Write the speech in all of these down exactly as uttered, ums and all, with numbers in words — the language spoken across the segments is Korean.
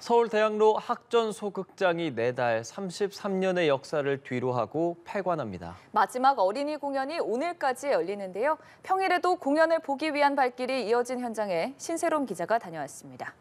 서울대학로 학전소극장이 내달 삼십삼 년의 역사를 뒤로하고 폐관합니다. 마지막 어린이 공연이 오늘까지 열리는데요. 평일에도 공연을 보기 위한 발길이 이어진 현장에 신세롬 기자가 다녀왔습니다.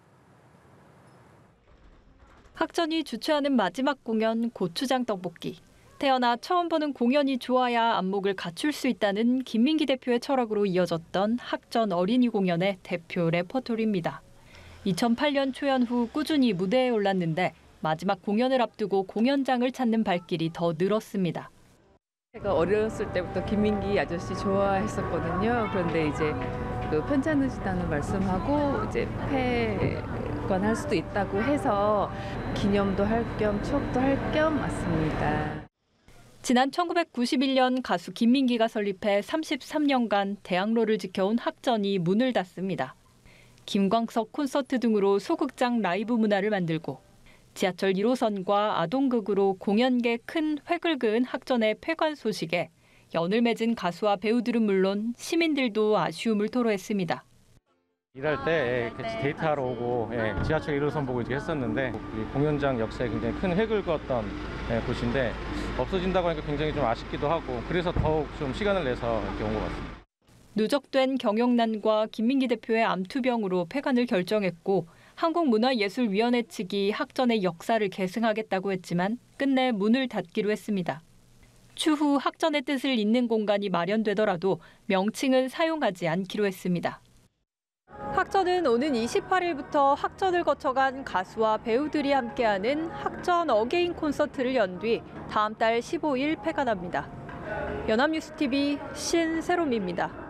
학전이 주최하는 마지막 공연 고추장 떡볶이. 태어나 처음 보는 공연이 좋아야 안목을 갖출 수 있다는 김민기 대표의 철학으로 이어졌던 학전 어린이 공연의 대표 레퍼토리입니다. 이천팔 년 초연 후 꾸준히 무대에 올랐는데 마지막 공연을 앞두고 공연장을 찾는 발길이 더 늘었습니다. 제가 어렸을 때부터 김민기 아저씨 좋아했었거든요. 그런데 이제 그 편찮으시다는 말씀하고 이제 폐관할 수도 있다고 해서 기념도 할 겸 추억도 할 겸 왔습니다. 지난 천구백구십일 년 가수 김민기가 설립해 삼십삼 년간 대학로를 지켜온 학전이 문을 닫습니다. 김광석 콘서트 등으로 소극장 라이브 문화를 만들고 지하철 일 호선과 아동극으로 공연계 큰 획을 그은 학전의 폐관 소식에 연을 맺은 가수와 배우들은 물론 시민들도 아쉬움을 토로했습니다. 일할 때 같이 데이트하러 오고 지하철 일 호선 보고 이렇게 했었는데 공연장 역사에 굉장히 큰 획을 그었던 곳인데 없어진다고 하니까 굉장히 좀 아쉽기도 하고 그래서 더욱 좀 시간을 내서 이렇게 온 것 같습니다. 누적된 경영난과 김민기 대표의 암투병으로 폐관을 결정했고 한국문화예술위원회 측이 학전의 역사를 계승하겠다고 했지만 끝내 문을 닫기로 했습니다. 추후 학전의 뜻을 잇는 공간이 마련되더라도 명칭은 사용하지 않기로 했습니다. 학전은 오는 이십팔 일부터 학전을 거쳐간 가수와 배우들이 함께하는 학전 어게인 콘서트를 연 뒤 다음 달 십오 일 폐관합니다. 연합뉴스티비 신세롬입니다.